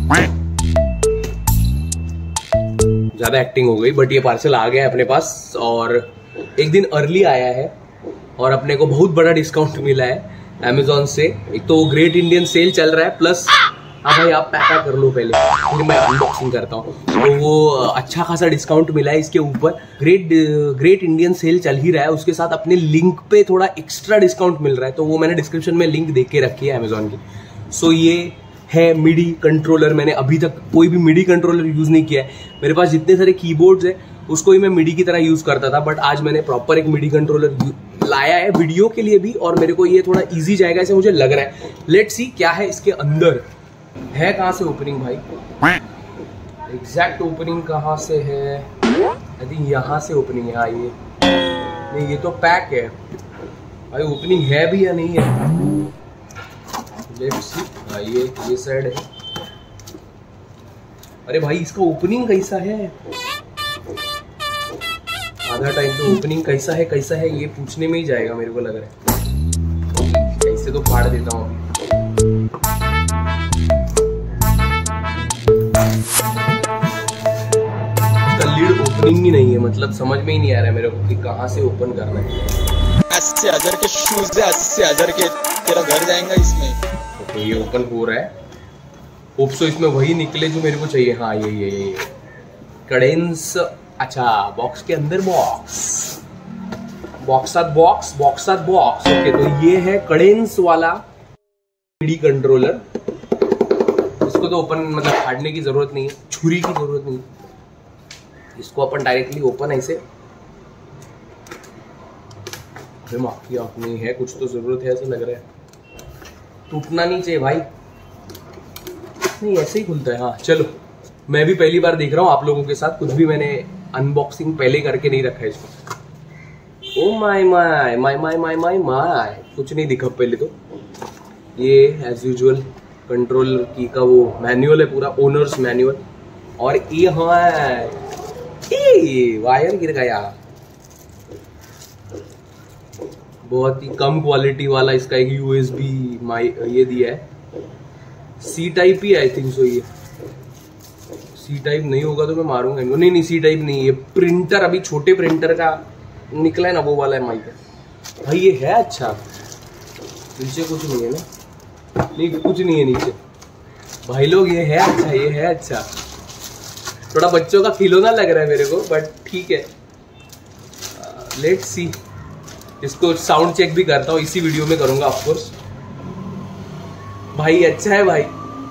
ज्यादा एक्टिंग हो गई, बट ये पार्सल आ गया है अपने पास और एक दिन अर्ली आया है और अपने को बहुत बड़ा डिस्काउंट मिला है Amazon से। एक तो ग्रेट इंडियन सेल चल रहा है, प्लस हाँ भाई आप पैक कर लो पहले, फिर मैं अनबॉक्सिंग करता हूँ। तो वो अच्छा खासा डिस्काउंट मिला है इसके ऊपर। ग्रेट इंडियन सेल चल ही रहा है, उसके साथ अपने लिंक पे थोड़ा एक्स्ट्रा डिस्काउंट मिल रहा है, तो वो मैंने डिस्क्रिप्शन में लिंक दे के रखी है Amazon की। सो ये है मिडी कंट्रोलर। मैंने अभी तक कोई भी मिडी कंट्रोलर यूज नहीं किया है। मेरे पास जितने सारे कीबोर्ड्स है उसको ही मैं मिडी की तरह यूज करता था, बट आज मैंने प्रॉपर एक मिडी कंट्रोलर लाया है वीडियो के लिए भी, और मेरे को ये थोड़ा इजी जाएगा ऐसे मुझे लग रहा है। लेट्स सी क्या है इसके अंदर। है कहाँ से ओपनिंग भाई? एग्जैक्ट ओपनिंग कहाँ से है? आई थिंक यहाँ से ओपनिंग है। हाँ ये नहीं, ये तो पैक है भाई। ओपनिंग है भी या नहीं है? Let's see. हाँ ये साइड है। अरे भाई इसका ओपनिंग कैसा है? आधा टाइम तो ओपनिंग कैसा है ये पूछने में ही जाएगा मेरे को लग रहा है। ऐसे तो फाड़ देता हूँ अभी। इसका लीड ओपनिंग ही नहीं है, मतलब समझ में ही नहीं आ रहा है मेरे को कि कहाँ से ओपन करना है। 80,000 के शूज है, 80,000 के तेरा घर जाएगा इसमें। तो ये ओपन हो रहा है। होप सो इसमें वही निकले जो मेरे को चाहिए। हाँ ये कडेंस। अच्छा बॉक्स के अंदर बॉक्स साथ बॉक्स। ओके, तो ये है कडेंस वाला मिडी कंट्रोलर। इसको तो ओपन मतलब फाड़ने की जरूरत नहीं है, छुरी की जरूरत नहीं है। इसको अपन डायरेक्टली ओपन ऐसे नहीं है, कुछ तो जरूरत है ऐसा लग रहा है। टूटना नहीं चाहिए भाई। नहीं ऐसे ही खुलता है। हाँ चलो, मैं भी पहली बार देख रहा हूँ आप लोगों के साथ। कुछ भी मैंने अनबॉक्सिंग पहले करके नहीं रखा है इसको। ओ माय कुछ नहीं दिखा पहले तो। ये एज यूजुअल कंट्रोल की का वो मैनुअल है, पूरा ओनर्स मैनुअल। और ये हाँ वायर गिर गया। बहुत ही कम क्वालिटी वाला इसका एक USB ये दिया है। C टाइप ही आई थिंक सो। ये C टाइप नहीं होगा तो मैं मारूंगा इनको। नहीं C टाइप नहीं, ये प्रिंटर अभी छोटे प्रिंटर का निकला है ना, वो वाला है माइक भाई। ये है अच्छा। नीचे कुछ नहीं है ना? नहीं कुछ नहीं है नीचे भाई लोग। ये है अच्छा, ये है अच्छा। थोड़ा बच्चों का खिलौना लग रहा है मेरे को, बट ठीक है। Let's see. इसको साउंड चेक भी करता हूँ, इसी वीडियो में करूंगा ऑफ कोर्स। भाई अच्छा है भाई।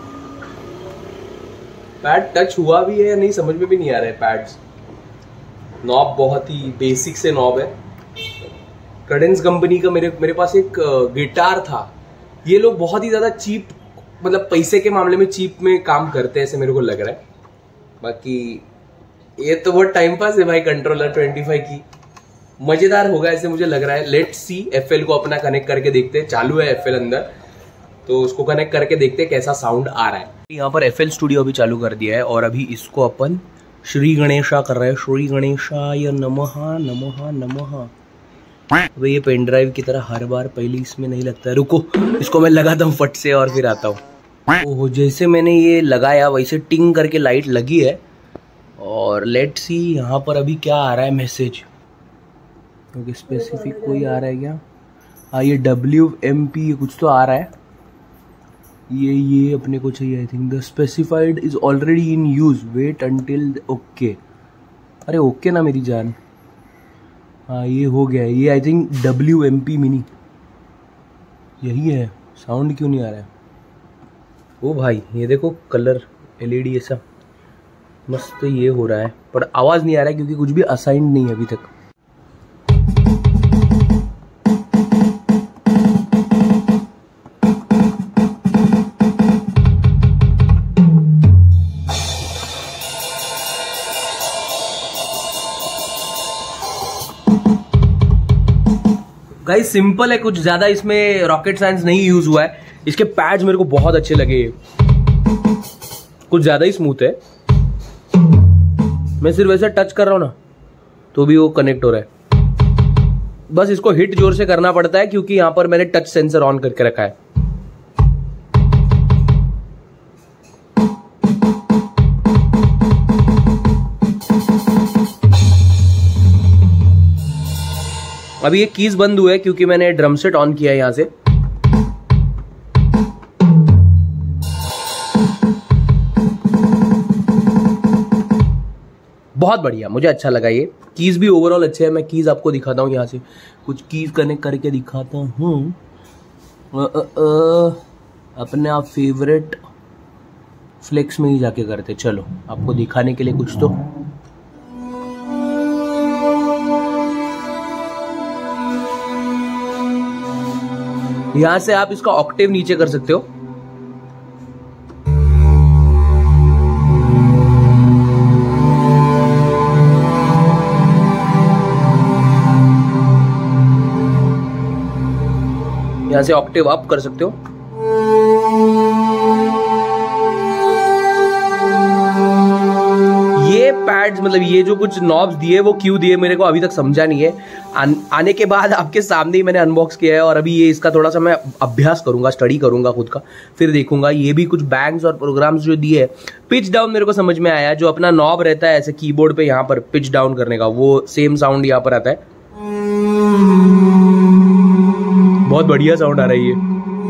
पैड टच हुआ भी है या नहीं समझ में भी नहीं आ रहा है। पैड्स नॉब बहुत ही बेसिक से नॉब है। कडेंस कंपनी का मेरे पास एक गिटार था। ये लोग बहुत ही ज्यादा चीप, मतलब पैसे के मामले में चीप में काम करते हैं ऐसे मेरे को लग रहा है। बाकी ये तो बहुत टाइम पास है भाई। कंट्रोलर 25 की मजेदार होगा ऐसे मुझे लग रहा है। Let's C. FL को अपना कनेक्ट करके देखते हैं। चालू है FL अंदर, तो उसको कनेक्ट करके देखते हैं कैसा साउंड आ रहा है। यहाँ पर FL स्टूडियो अभी चालू कर दिया है और अभी इसको अपन श्री गणेशा कर रहे हैं। श्री गणेशाय नमः नमः नमः। भाई ये पेन ड्राइव की तरह हर बार पहले इसमें नहीं लगता है। रुको, इसको मैं लगाता हूँ फट से और फिर आता हूँ। ओह, जैसे मैंने ये लगाया वैसे टिंग करके लाइट लगी है। और लेट्स सी यहाँ पर अभी क्या आ रहा है मैसेज, क्योंकि स्पेसिफिक कोई आ रहा है क्या? हाँ ये WMP कुछ तो आ रहा है। ये अपने को चाहिए। I think the specified is already in use, wait until okay. अरे ओके ना मेरी जान। हाँ ये हो गया है। ये आई थिंक WMP मिनी यही है। साउंड क्यों नहीं आ रहा है? ओ भाई ये देखो कलर LED ऐसा मस्त ये हो रहा है, पर आवाज नहीं आ रहा है क्योंकि कुछ भी असाइंड नहीं है अभी तक। गाइस सिंपल है, कुछ ज्यादा इसमें रॉकेट साइंस नहीं यूज हुआ है। इसके पैड्स मेरे को बहुत अच्छे लगे, कुछ ज्यादा ही स्मूथ है। मैं सिर्फ ऐसा टच कर रहा हूं ना तो भी वो कनेक्ट हो रहा है। बस इसको हिट जोर से करना पड़ता है क्योंकि यहां पर मैंने टच सेंसर ऑन करके रखा है। अभी ये कीज बंद हुआ है क्योंकि मैंने ड्रम सेट ऑन किया है यहाँ से। बहुत बढ़िया, मुझे अच्छा लगा ये। कीज भी ओवरऑल अच्छे हैं। मैं कीज आपको दिखाता हूँ यहाँ से, कुछ कीज कनेक्ट करके दिखाता हूँ। अपने आप फेवरेट फ्लेक्स में ही जाके करते, चलो आपको दिखाने के लिए कुछ तो। यहां से आप इसका ऑक्टेव नीचे कर सकते हो। यहां से ऑक्टेव अप कर सकते हो। ये पैड्स मतलब ये जो कुछ नॉब्स दिए वो क्यों दिए मेरे को अभी तक समझा नहीं है। आने के बाद आपके सामने ही मैंने अनबॉक्स किया है और अभी ये इसका थोड़ा सा मैं अभ्यास करूंगा, स्टडी करूंगा खुद का, फिर देखूंगा। ये भी कुछ बैंग्स और प्रोग्राम्स जो दिए है। पिच डाउन मेरे को समझ में आया, जो अपना नॉब रहता है ऐसे कीबोर्ड पे यहाँ पर पिच डाउन करने का, वो सेम साउंड यहाँ पर आता है। बहुत बढ़िया साउंड आ रहा है ये।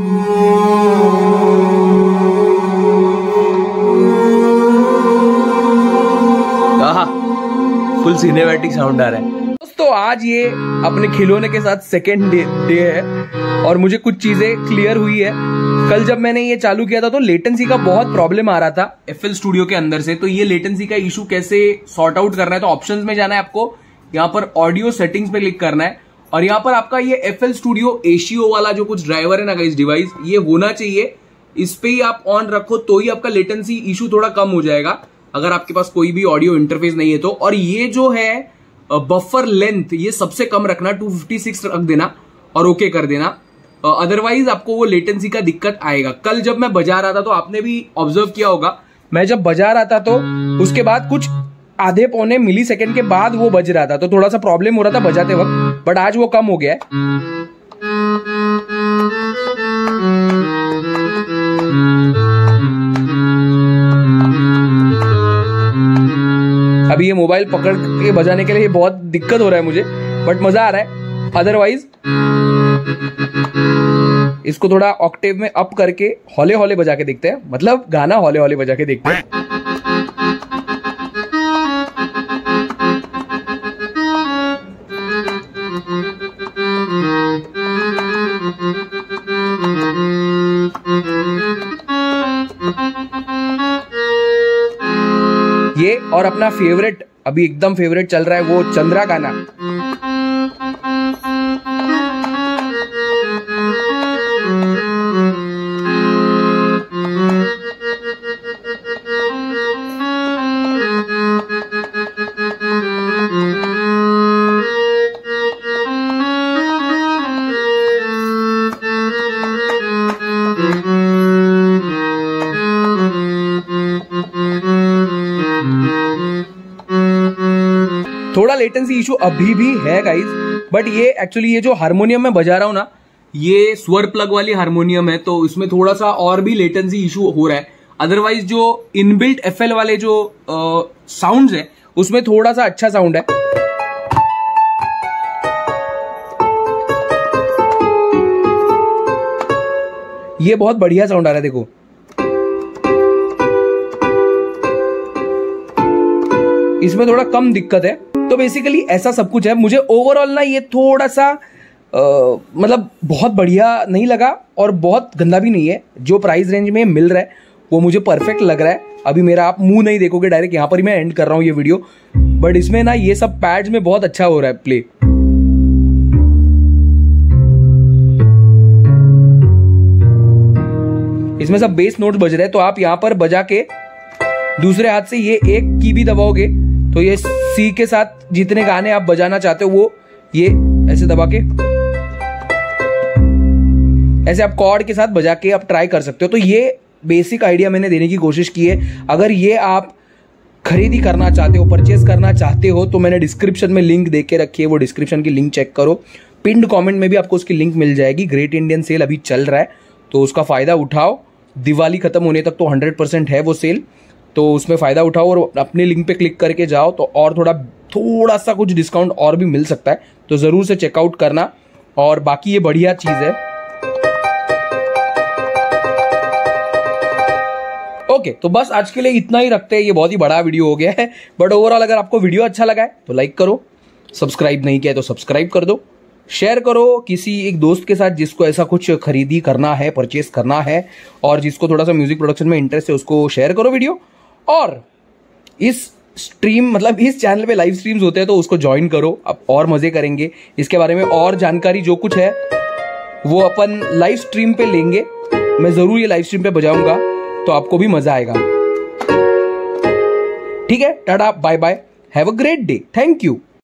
फुल सिनेमैटिक साउंड आ रहा है। दोस्तों आज ये अपने खिलौने के साथ सेकेंड डे है और मुझे कुछ चीजें क्लियर हुई है। कल जब मैंने ये चालू किया था तो लेटेंसी का बहुत प्रॉब्लम आ रहा था FL स्टूडियो के अंदर से। तो ये लेटेंसी का इशू कैसे सॉर्ट आउट करना है, तो ऑप्शंस में जाना है आपको, यहाँ पर ऑडियो सेटिंग्स पे क्लिक करना है और यहाँ पर आपका ये FL स्टूडियो एशियो वाला जो कुछ ड्राइवर है ना गाइस, डिवाइस ये होना चाहिए। इस पे ही आप ऑन रखो तो ही आपका लेटेंसी इशू थोड़ा कम हो जाएगा, अगर आपके पास कोई भी ऑडियो इंटरफेस नहीं है तो। और ये जो है बफर लेंथ ये सबसे कम रखना, 256 रख देना और ओके कर देना, अदरवाइज आपको वो लेटेंसी का दिक्कत आएगा। कल जब मैं बजा रहा था तो आपने भी ऑब्जर्व किया होगा, मैं जब बजा रहा था तो उसके बाद कुछ आधे पौने मिली सेकेंड के बाद वो बज रहा था, तो थोड़ा सा प्रॉब्लम हो रहा था बजाते वक्त, बट आज वो कम हो गया है। अभी ये मोबाइल पकड़ के बजाने के लिए बहुत दिक्कत हो रहा है मुझे, बट मजा आ रहा है। अदरवाइज इसको थोड़ा ऑक्टेव में अप करके हौले हौले बजा के देखते हैं, मतलब गाना हौले हौले बजा के देखते हैं। ये और अपना फेवरेट, अभी एकदम फेवरेट चल रहा है वो चंद्रा गाना। थोड़ा लेटेंसी इशू अभी भी है गाइस, बट ये एक्चुअली ये जो हारमोनियम में बजा रहा हूं ना, ये स्वर प्लग वाली हारमोनियम है, तो इसमें थोड़ा सा और भी लेटेंसी इशू हो रहा है। अदरवाइज जो इनबिल्ट FL वाले जो साउंड्स है उसमें थोड़ा सा अच्छा साउंड है। ये बहुत बढ़िया साउंड आ रहा है, देखो इसमें थोड़ा कम दिक्कत है। तो बेसिकली ऐसा सब कुछ है। मुझे ओवरऑल ना ये थोड़ा सा मतलब बहुत बढ़िया नहीं लगा और बहुत गंदा भी नहीं है। जो प्राइस रेंज में मिल रहा है वो मुझे परफेक्ट लग रहा है। अभी मेरा आप मुंह नहीं देखोगे, डायरेक्ट यहाँ पर ही मैं एंड कर रहा हूँ ये वीडियो, बट इसमें ना ये सब पैड्स में बहुत अच्छा हो रहा है प्ले। इसमें सब बेस नोट्स बज रहे हैं, तो आप यहाँ पर बजा के दूसरे हाथ से ये एक की भी दबाओगे तो ये सी के साथ जितने गाने आप बजाना चाहते हो वो ये ऐसे दबा के ऐसे आप कॉर्ड के साथ बजा के आप ट्राई कर सकते हो। तो ये बेसिक आइडिया मैंने देने की कोशिश की है। अगर ये आप खरीदी करना चाहते हो, परचेज करना चाहते हो, तो मैंने डिस्क्रिप्शन में लिंक दे के रखी है, वो डिस्क्रिप्शन की लिंक चेक करो। पिंड कमेंट में भी आपको उसकी लिंक मिल जाएगी। ग्रेट इंडियन सेल अभी चल रहा है तो उसका फायदा उठाओ। दिवाली खत्म होने तक तो 100% है वो सेल, तो उसमें फ़ायदा उठाओ और अपने लिंक पे क्लिक करके जाओ तो और थोड़ा सा कुछ डिस्काउंट और भी मिल सकता है। तो ज़रूर से चेकआउट करना। और बाकी ये बढ़िया चीज़ है। ओके, तो बस आज के लिए इतना ही रखते हैं। ये बहुत ही बड़ा वीडियो हो गया है, बट ओवरऑल अगर आपको वीडियो अच्छा लगा है तो लाइक करो, सब्सक्राइब नहीं किया तो सब्सक्राइब कर दो, शेयर करो किसी एक दोस्त के साथ जिसको ऐसा कुछ खरीदी करना है, परचेस करना है, और जिसको थोड़ा सा म्यूजिक प्रोडक्शन में इंटरेस्ट है उसको शेयर करो वीडियो। और इस स्ट्रीम मतलब इस चैनल पे लाइव स्ट्रीम्स होते हैं तो उसको ज्वाइन करो, अब और मजे करेंगे। इसके बारे में और जानकारी जो कुछ है वो अपन लाइव स्ट्रीम पे लेंगे। मैं जरूर ये लाइव स्ट्रीम पे बजाऊंगा तो आपको भी मजा आएगा। ठीक है, टाटा, bye bye, have a great day, thank you.